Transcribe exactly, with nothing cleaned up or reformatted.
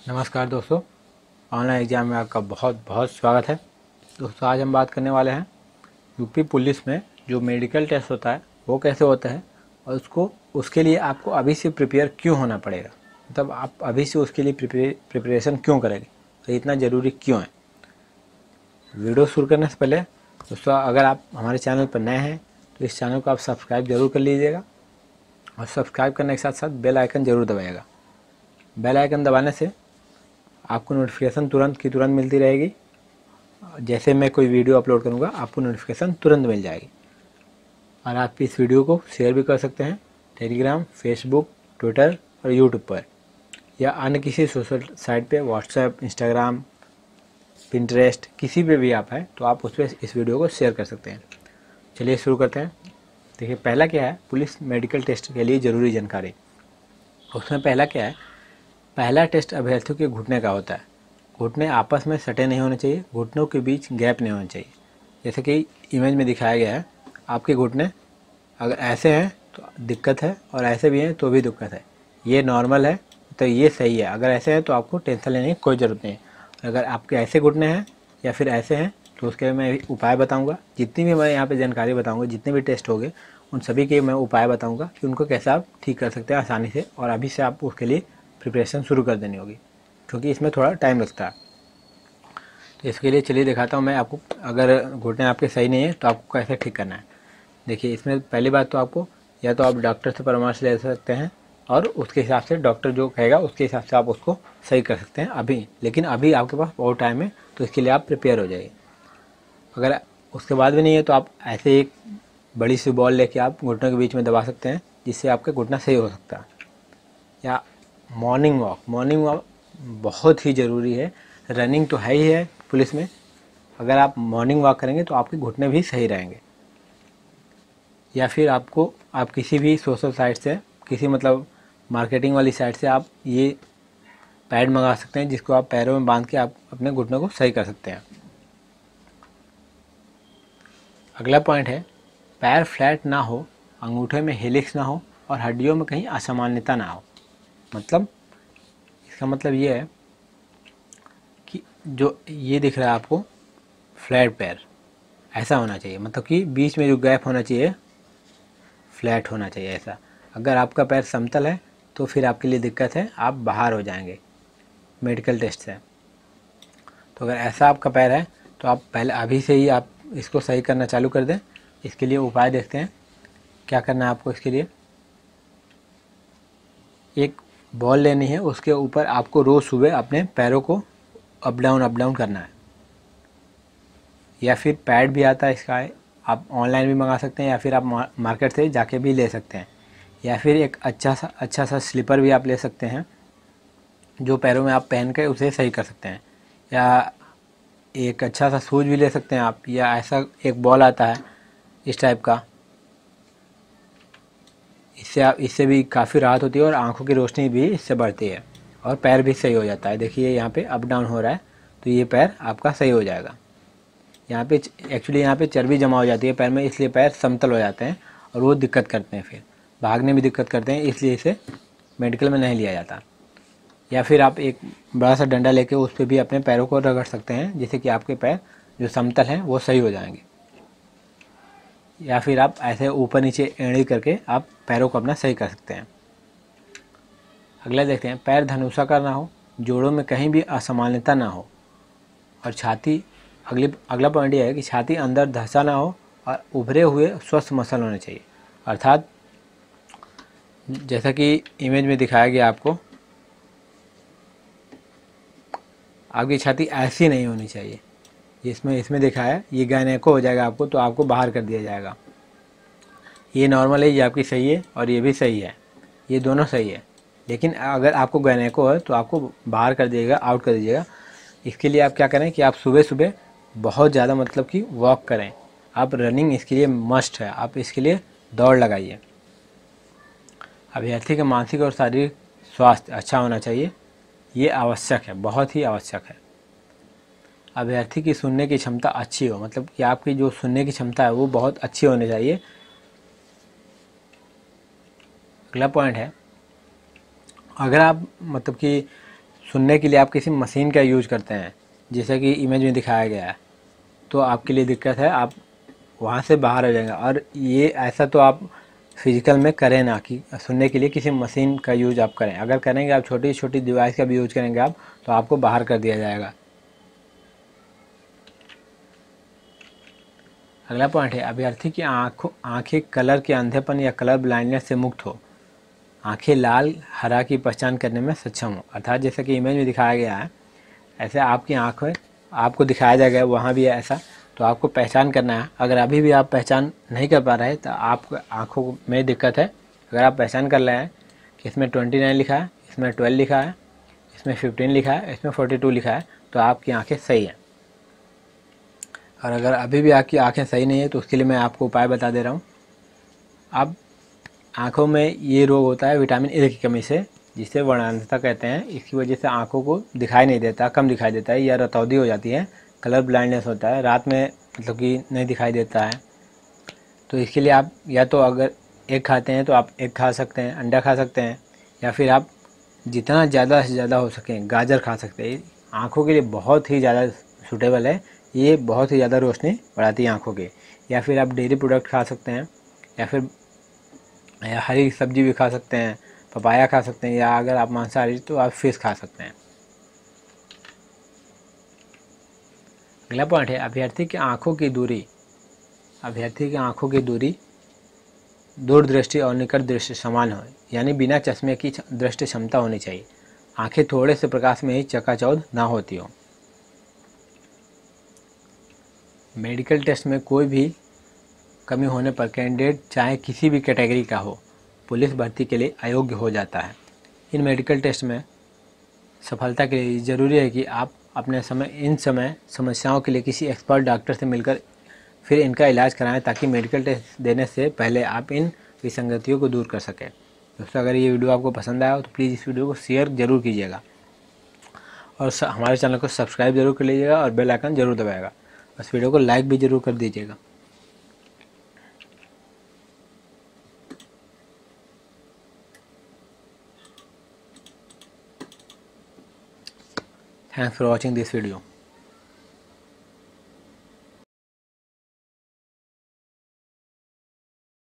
नमस्कार दोस्तों, online exam में आपका बहुत बहुत स्वागत है। दोस्तों, आज हम बात करने वाले हैं यूपी पुलिस में जो मेडिकल टेस्ट होता है वो कैसे होता है और उसको उसके लिए आपको अभी से प्रिपेयर क्यों होना पड़ेगा। मतलब आप अभी से उसके लिए प्रिपे प्रिपरेशन क्यों करेंगे, तो इतना ज़रूरी क्यों है। वीडियो शुरू करने से पहले दोस्तों, अगर आप हमारे चैनल पर नए हैं तो इस चैनल को आप सब्सक्राइब जरूर कर लीजिएगा और सब्सक्राइब करने के साथ साथ बेल आइकन ज़रूर दबाइएगा। बेल आइकन दबाने से आपको नोटिफिकेशन तुरंत की तुरंत मिलती रहेगी। जैसे मैं कोई वीडियो अपलोड करूँगा आपको नोटिफिकेशन तुरंत मिल जाएगी। और आप इस वीडियो को शेयर भी कर सकते हैं टेलीग्राम, फेसबुक, ट्विटर और यूट्यूब पर, या अन्य किसी सोशल साइट पे, व्हाट्सएप, इंस्टाग्राम, पिंटरेस्ट, किसी पे भी आप हैं तो आप उस पर इस वीडियो को शेयर कर सकते हैं। चलिए शुरू करते हैं। देखिए, पहला क्या है, पुलिस मेडिकल टेस्ट के लिए ज़रूरी जानकारी। उसमें पहला क्या है, पहला टेस्ट अभ्यर्थियों के घुटने का होता है। घुटने आपस में सटे नहीं होने चाहिए, घुटनों के बीच गैप नहीं होना चाहिए। जैसे कि इमेज में दिखाया गया है, आपके घुटने अगर ऐसे हैं तो दिक्कत है और ऐसे भी हैं तो भी दिक्कत है। ये नॉर्मल है तो ये सही है। अगर ऐसे हैं तो आपको टेंशन लेने की कोई ज़रूरत नहीं है। अगर आपके ऐसे घुटने हैं या फिर ऐसे हैं तो उसके लिए मैं उपाय बताऊँगा। जितनी भी मैं यहाँ पर जानकारी बताऊँगा, जितने भी टेस्ट होंगे उन सभी के मैं उपाय बताऊँगा कि उनको कैसे आप ठीक कर सकते हैं आसानी से, और अभी से आप उसके लिए प्रिपरेशन शुरू कर देनी होगी, क्योंकि इसमें थोड़ा टाइम लगता है। तो इसके लिए चलिए दिखाता हूँ मैं आपको। अगर घुटने आपके सही नहीं है तो आपको कैसे ठीक करना है। देखिए, इसमें पहली बात तो आपको या तो आप डॉक्टर से परामर्श ले सकते हैं और उसके हिसाब से डॉक्टर जो कहेगा उसके हिसाब से आप उसको सही कर सकते हैं अभी। लेकिन अभी आपके पास बहुत टाइम है तो इसके लिए आप प्रिपेयर हो जाइए। अगर उसके बाद भी नहीं है तो आप ऐसे एक बड़ी सी बॉल लेके आप घुटनों के बीच में दबा सकते हैं, जिससे आपका घुटना सही हो सकता है। या मॉर्निंग वॉक, मॉर्निंग वॉक बहुत ही ज़रूरी है। रनिंग तो है ही है पुलिस में, अगर आप मॉर्निंग वॉक करेंगे तो आपके घुटने भी सही रहेंगे। या फिर आपको आप किसी भी सोशल साइट से, किसी मतलब मार्केटिंग वाली साइट से आप ये पैड मंगा सकते हैं, जिसको आप पैरों में बांध के आप अपने घुटनों को सही कर सकते हैं। अगला पॉइंट है, पैर फ्लैट ना हो, अंगूठे में हेलिक्स ना हो और हड्डियों में कहीं असामान्यता ना हो। मतलब इसका मतलब ये है कि जो ये दिख रहा है आपको फ्लैट पैर, ऐसा होना चाहिए। मतलब कि बीच में जो गैप होना चाहिए फ्लैट होना चाहिए ऐसा। अगर आपका पैर समतल है तो फिर आपके लिए दिक्कत है, आप बाहर हो जाएंगे मेडिकल टेस्ट से। तो अगर ऐसा आपका पैर है तो आप पहले अभी से ही आप इसको सही करना चालू कर दें। इसके लिए उपाय देखते हैं क्या करना है आपको। इसके लिए एक बॉल लेनी है, उसके ऊपर आपको रोज़ सुबह अपने पैरों को अप डाउन अप डाउन करना है। या फिर पैड भी आता है इसका, आप ऑनलाइन भी मंगा सकते हैं या फिर आप मार्केट से जाके भी ले सकते हैं। या फिर एक अच्छा सा अच्छा सा स्लीपर भी आप ले सकते हैं, जो पैरों में आप पहन के उसे सही कर सकते हैं। या एक अच्छा सा शूज भी ले सकते हैं आप, या ऐसा एक बॉल आता है इस टाइप का, इससे आप इससे भी काफ़ी राहत होती है और आंखों की रोशनी भी इससे बढ़ती है और पैर भी सही हो जाता है। देखिए यहाँ पे अप डाउन हो रहा है तो ये पैर आपका सही हो जाएगा। यहाँ पे एक्चुअली यहाँ पे चर्बी जमा हो जाती है पैर में, इसलिए पैर समतल हो जाते हैं और वो दिक्कत करते हैं, फिर भागने में दिक्कत करते हैं, इसलिए इसे मेडिकल में नहीं लिया जाता। या फिर आप एक बड़ा सा डंडा लेके उस पर भी अपने पैरों को रगड़ सकते हैं, जिससे कि आपके पैर जो समतल हैं वो सही हो जाएंगे। या फिर आप ऐसे ऊपर नीचे एड़ी करके आप पैरों को अपना सही कर सकते हैं। अगला देखते हैं, पैर धनुषाकार ना हो, जोड़ों में कहीं भी असामान्यता ना हो और छाती, अगली अगला पॉइंट ये है कि छाती अंदर धंसा ना हो और उभरे हुए स्वस्थ मसल होने चाहिए। अर्थात जैसा कि इमेज में दिखाया गया आपको, आपकी छाती ऐसी नहीं होनी चाहिए। इसमें इसमें देखा है ये गायनेको हो जाएगा आपको, तो आपको बाहर कर दिया जाएगा। ये नॉर्मल है, ये आपकी सही है और ये भी सही है, ये दोनों सही है। लेकिन अगर आपको गायनेको है तो आपको बाहर कर दिएगा, आउट कर दीजिएगा। इसके लिए आप क्या करें कि आप सुबह सुबह बहुत ज़्यादा मतलब कि वॉक करें। आप रनिंग इसके लिए मस्ट है, आप इसके लिए दौड़ लगाइए। अभ्यर्थी का मानसिक और शारीरिक स्वास्थ्य अच्छा होना चाहिए, ये आवश्यक है, बहुत ही आवश्यक है। अभ्यर्थी की सुनने की क्षमता अच्छी हो, मतलब कि आपकी जो सुनने की क्षमता है वो बहुत अच्छी होनी चाहिए। अगला पॉइंट है, अगर आप मतलब कि सुनने के लिए आप किसी मशीन का यूज करते हैं, जैसे कि इमेज में दिखाया गया है, तो आपके लिए दिक्कत है, आप वहाँ से बाहर आ जाएंगे। और ये ऐसा तो आप फिजिकल में करें ना कि सुनने के लिए किसी मशीन का यूज आप करें। अगर करेंगे आप छोटी छोटी डिवाइस का भी यूज करेंगे आप, तो आपको बाहर कर दिया जाएगा। अगला पॉइंट है अभ्यर्थी की आँखों आँखें कलर के अंधेपन या कलर ब्लाइंडनेस से मुक्त हो, आंखें लाल हरा की पहचान करने में सक्षम हो। अर्थात जैसा कि इमेज में दिखाया गया है, ऐसे आपकी आँखें आपको दिखाया जाएगा, वहाँ भी है ऐसा, तो आपको पहचान करना है। अगर अभी भी आप पहचान नहीं कर पा रहे तो आपको आँखों में दिक्कत है। अगर आप पहचान कर रहे हैं कि इसमें ट्वेंटी नाइन लिखा है, इसमें ट्वेल्व लिखा है, इसमें फिफ्टीन लिखा है, इसमें फोर्टी टू लिखा है, तो आपकी आँखें सही हैं। और अगर अभी भी आपकी आँखें सही नहीं है तो उसके लिए मैं आपको उपाय बता दे रहा हूँ। अब आँखों में ये रोग होता है विटामिन ए की कमी से, जिसे वर्णांधता कहते हैं। इसकी वजह से आँखों को दिखाई नहीं देता, कम दिखाई देता है, या रतौंधी हो जाती है, कलर ब्लाइंडनेस होता है, रात में मतलब कि नहीं दिखाई देता है। तो इसके लिए आप या तो अगर एग खाते हैं तो आप एग खा सकते हैं, अंडा खा सकते हैं, या फिर आप जितना ज़्यादा से ज़्यादा हो सके गाजर खा सकते हैं। आँखों के लिए बहुत ही ज़्यादा सूटेबल है, ये बहुत ही ज़्यादा रोशनी बढ़ाती है आँखों की। या फिर आप डेयरी प्रोडक्ट खा सकते हैं, या फिर या हरी सब्जी भी खा सकते हैं, पपाया खा सकते हैं, या अगर आप मांसाहारी तो आप फिश खा सकते हैं। अगला पॉइंट है अभ्यर्थी की आंखों की दूरी अभ्यर्थी की आंखों की दूरी दूर दृष्टि और निकट दृष्टि समान हो, यानी बिना चश्मे की दृष्टि क्षमता होनी चाहिए। आंखें थोड़े से प्रकाश में ही चकाचौंध ना होती हो। मेडिकल टेस्ट में कोई भी कमी होने पर कैंडिडेट चाहे किसी भी कैटेगरी का हो, पुलिस भर्ती के लिए अयोग्य हो जाता है। इन मेडिकल टेस्ट में सफलता के लिए ज़रूरी है कि आप अपने समय इन समय समस्याओं के लिए किसी एक्सपर्ट डॉक्टर से मिलकर फिर इनका इलाज कराएं, ताकि मेडिकल टेस्ट देने से पहले आप इन विसंगतियों को दूर कर सकें। दोस्तों, अगर ये वीडियो आपको पसंद आया हो तो प्लीज़ इस वीडियो को शेयर ज़रूर कीजिएगा, और हमारे चैनल को सब्सक्राइब जरूर कर लीजिएगा, और बेल आइकन जरूर दबाएगा। इस वीडियो को लाइक भी ज़रूर कर दीजिएगा। Thanks for watching this video.